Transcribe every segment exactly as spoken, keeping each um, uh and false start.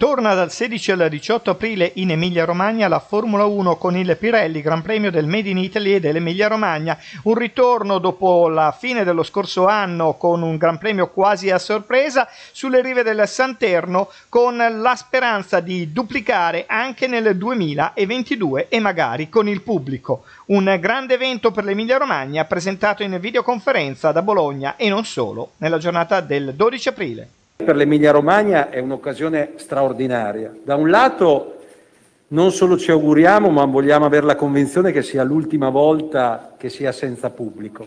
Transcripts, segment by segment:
Torna dal sedici al diciotto aprile in Emilia-Romagna la Formula uno con il Pirelli Gran Premio del Made in Italy e dell'Emilia-Romagna. Un ritorno dopo la fine dello scorso anno con un Gran Premio quasi a sorpresa sulle rive del Santerno, con la speranza di duplicare anche nel duemilaventidue e magari con il pubblico. Un grande evento per l'Emilia-Romagna presentato in videoconferenza da Bologna e non solo nella giornata del dodici aprile. Per l'Emilia-Romagna è un'occasione straordinaria. Da un lato non solo ci auguriamo, ma vogliamo avere la convinzione che sia l'ultima volta che sia senza pubblico.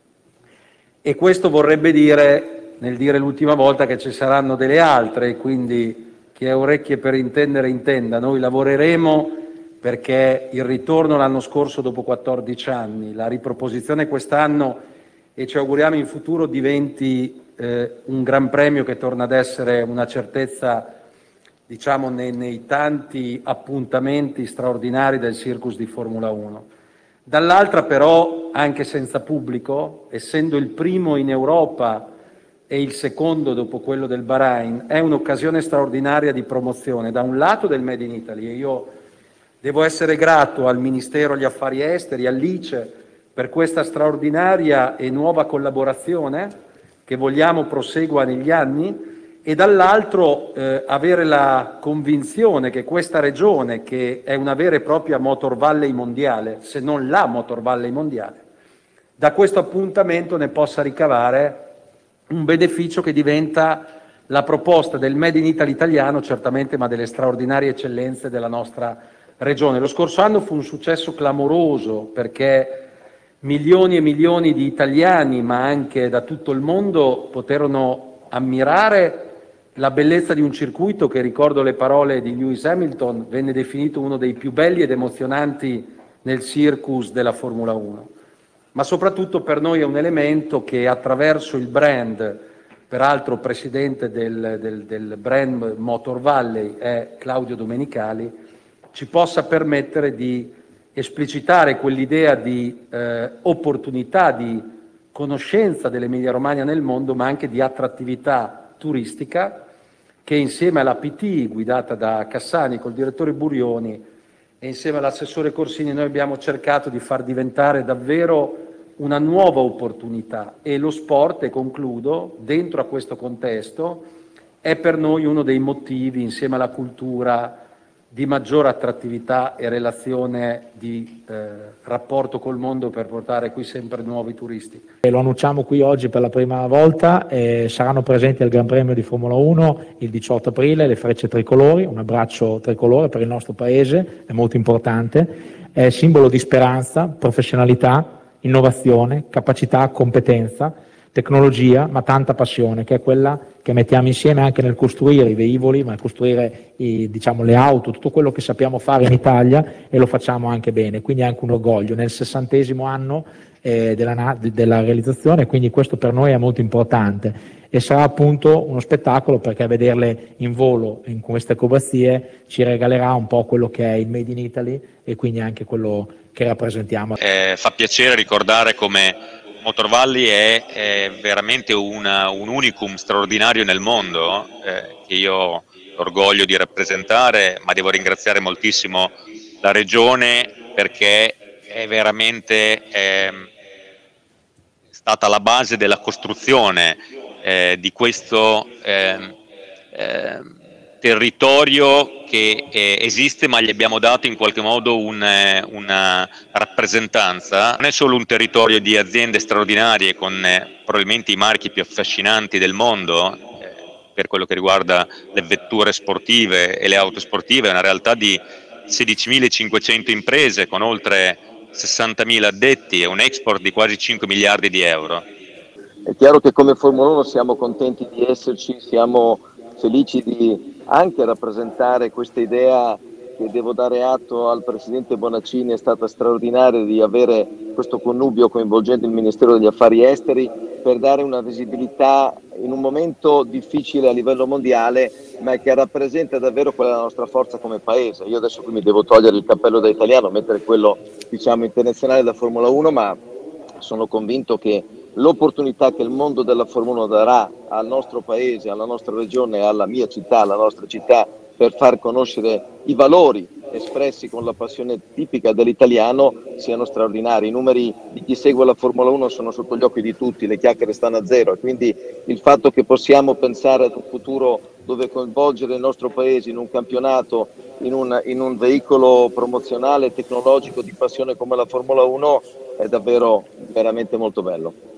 E questo vorrebbe dire, nel dire l'ultima volta, che ci saranno delle altre, quindi chi ha orecchie per intendere intenda. Noi lavoreremo perché il ritorno l'anno scorso dopo quattordici anni, la riproposizione quest'anno e ci auguriamo in futuro diventi Eh, un Gran Premio che torna ad essere una certezza, diciamo, nei, nei tanti appuntamenti straordinari del circus di Formula uno. Dall'altra però, anche senza pubblico, essendo il primo in Europa e il secondo dopo quello del Bahrain, è un'occasione straordinaria di promozione, da un lato del Made in Italy, e io devo essere grato al Ministero degli Affari Esteri, all'ICE, per questa straordinaria e nuova collaborazione che vogliamo prosegua negli anni, e dall'altro eh, avere la convinzione che questa regione, che è una vera e propria Motor Valley mondiale, se non la Motor Valley mondiale, da questo appuntamento ne possa ricavare un beneficio che diventa la proposta del Made in Italy italiano, certamente, ma delle straordinarie eccellenze della nostra regione. Lo scorso anno fu un successo clamoroso perché milioni e milioni di italiani, ma anche da tutto il mondo, poterono ammirare la bellezza di un circuito che, ricordo le parole di Lewis Hamilton, venne definito uno dei più belli ed emozionanti nel circus della Formula uno. Ma soprattutto per noi è un elemento che, attraverso il brand, peraltro presidente del, del, del brand Motor Valley è Claudio Domenicali, ci possa permettere di esplicitare quell'idea di eh, opportunità, di conoscenza dell'Emilia-Romagna nel mondo, ma anche di attrattività turistica, che insieme alla P T, guidata da Cassani col direttore Burioni, e insieme all'assessore Corsini, noi abbiamo cercato di far diventare davvero una nuova opportunità. E lo sport, e concludo, dentro a questo contesto, è per noi uno dei motivi, insieme alla cultura, di maggiore attrattività e relazione di eh, rapporto col mondo, per portare qui sempre nuovi turisti. E lo annunciamo qui oggi per la prima volta, eh, saranno presenti al Gran Premio di Formula uno il diciotto aprile le frecce tricolori, un abbraccio tricolore per il nostro paese, è molto importante, è simbolo di speranza, professionalità, innovazione, capacità, competenza, tecnologia, ma tanta passione, che è quella che mettiamo insieme anche nel costruire i velivoli, ma costruire i, diciamo, le auto, tutto quello che sappiamo fare in Italia, e lo facciamo anche bene, quindi è anche un orgoglio nel sessantesimo anno eh, della, della realizzazione, quindi questo per noi è molto importante e sarà appunto uno spettacolo, perché vederle in volo in queste acrobazie ci regalerà un po' quello che è il Made in Italy e quindi anche quello che rappresentiamo. Eh, fa piacere ricordare come Motor Valley è, è veramente una, un unicum straordinario nel mondo, eh, che io ho l'orgoglio di rappresentare, ma devo ringraziare moltissimo la Regione, perché è veramente eh, stata la base della costruzione eh, di questo eh, eh, territorio che eh, esiste, ma gli abbiamo dato in qualche modo un, eh, una rappresentanza. Non è solo un territorio di aziende straordinarie con eh, probabilmente i marchi più affascinanti del mondo eh, per quello che riguarda le vetture sportive e le auto sportive, è una realtà di sedicimilacinquecento imprese con oltre sessantamila addetti e un export di quasi cinque miliardi di euro. È chiaro che come Formula uno siamo contenti di esserci, siamo felici di anche rappresentare questa idea, che devo dare atto al Presidente Bonaccini, è stata straordinaria, di avere questo connubio coinvolgendo il Ministero degli Affari Esteri per dare una visibilità in un momento difficile a livello mondiale, ma che rappresenta davvero quella la nostra forza come paese. Io adesso qui mi devo togliere il cappello da italiano, mettere quello, diciamo, internazionale da Formula uno, ma sono convinto che l'opportunità che il mondo della Formula uno darà al nostro paese, alla nostra regione, alla mia città, alla nostra città, per far conoscere i valori espressi con la passione tipica dell'italiano siano straordinari. I numeri di chi segue la Formula uno sono sotto gli occhi di tutti, le chiacchiere stanno a zero, e quindi il fatto che possiamo pensare ad un futuro dove coinvolgere il nostro paese in un campionato, in un, in un veicolo promozionale e tecnologico di passione come la Formula uno è davvero veramente molto bello.